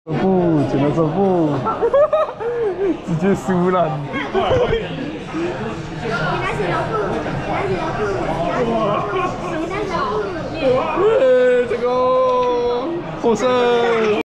不，捡了这不，直接输了。这个获胜。